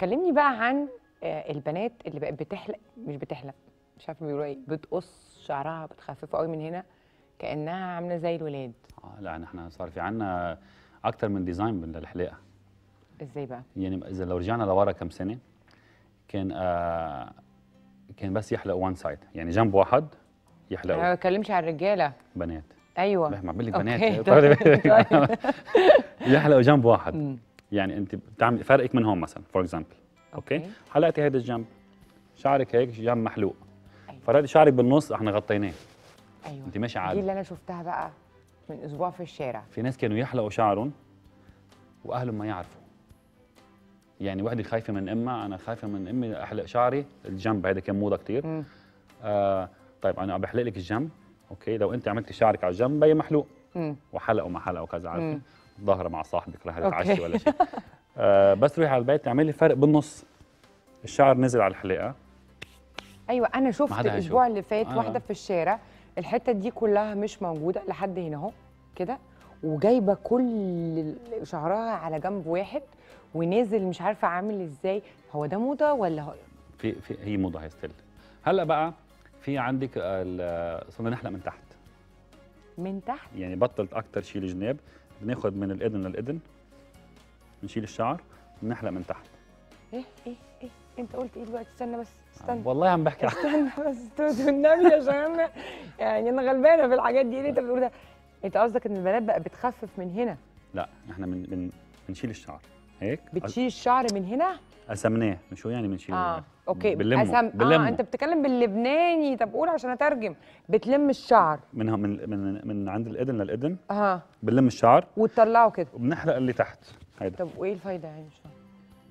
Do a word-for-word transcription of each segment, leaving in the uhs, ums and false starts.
كلمني بقى عن آه، البنات اللي بقت بتحلق، مش بتحلق، مش عارفه بيقولوا ايه، بتقص شعرها بتخففه قوي من هنا كانها عامله زي الولاد. اه لا نحن صار في عنا اكثر من ديزاين للحلاقه. ازاي بقى؟ يعني اذا لو رجعنا لورا كم سنه كان آه كان بس يحلقوا وان سايد، يعني جنب واحد انا يحلقوا. ما بتكلمش عن الرجاله. بنات. ايوه ما بقول لك أوكي، بنات. طيب. يحلقوا جنب واحد. مم. يعني انت بتعمل فرقك من هون مثلا فور اكزامبل، اوكي؟ أوكي. حلقتي هيدا الجنب، شعرك هيك جنب محلوق. أيوة. فرد شعرك بالنص احنا غطيناه. ايوه انت ماشي دي عادي. اللي انا شفتها بقى من اسبوع في الشارع. في ناس كانوا يحلقوا شعرهم واهلهم ما يعرفوا. يعني وحده خايفه من امها، انا خايفه من امي احلق شعري الجنب، هيدا كان موضه كثير. آه طيب انا عم بحلق لك الجنب، اوكي؟ لو انت عملتي شعرك على الجنب بين محلوق مم. وحلق وما حلق وكذا، عارفه؟ مم. ظهره مع صاحبك راح أوكي. تتعشي ولا شيء. آه بس تروحي على البيت تعملي فرق بالنص، الشعر نزل على الحلاقه. ايوه انا ما شفت حدا الاسبوع هيشوف. اللي فات آه. واحده في الشارع، الحته دي كلها مش موجوده لحد هنا اهو كده، وجايبه كل شعرها على جنب واحد ونازل مش عارفه عامل ازاي. هو ده موضه ولا هو؟ في في هي موضه هي ستيل. هلا بقى في عندك ال- صرنا نحلق من تحت. من تحت؟ يعني بطلت اكثر شيء الجناب، بناخذ من الاذن للاذن، بنشيل الشعر بنحلق من تحت. ايه ايه ايه انت قلت ايه دلوقتي؟ استنى بس استنى والله عم بحكي. استنى بس استنى النبي عشان انا يعني انا غلبانه في الحاجات دي. ايه اللي انت بتقوله ده؟ انت قصدك ان البنات بقى بتخفف من هنا؟ لا احنا من من بنشيل الشعر هيك. بتشيل الشعر من هنا؟ قسمناه. شو يعني بنشيل؟ اه اوكي بنلمه. قسم. بنلمه. اه انت بتتكلم باللبناني، طب قول عشان اترجم. بتلم الشعر من من من من عند الاذن للاذن. اه بنلم الشعر وتطلعه كده وبنحلق اللي تحت هيدا. طب وايه الفايده يعني؟ مش فاهمه.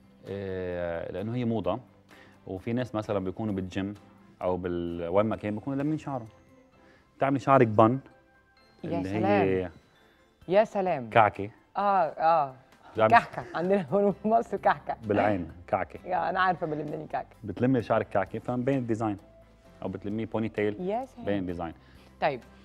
إيه لانه هي موضه، وفي ناس مثلا بيكونوا بالجيم او بال وين ما كان بيكونوا لامين شعرهم. بتعملي شعرك بن يا اللي سلام هي يا سلام. كعكه. اه اه بتعملي كحكه عندنا هون في مصر كحكه بالعين كعكه. يا انا عارفه باللبناني بتلمي شعرك كعكه فمبين الديزاين، او بتلميه بوني تيل يا سلام. بين الديزاين. طيب